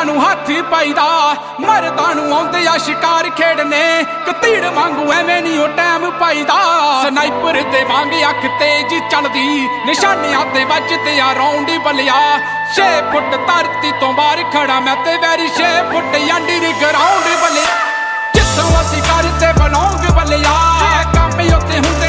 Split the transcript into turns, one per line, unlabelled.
कुड़ियां नूं हाथ पाईदा, मर्दां नूं आउंदे आ शिकार खेड़ने, कतीड़ वांगू एवें नहीं ओ टैम पाईदा। स्नाइपर दे वांग अख तेज चलदी, निशानियां ते वजदे आ रौंड बलिया। 6 फुट धरती तो बाहर खड़ा मैं ते वैरी 6 फुट अंडर ग्राउंड बलिया। जिथों असीं करते बिलोंग बलिया, काम उत्ते हुंदे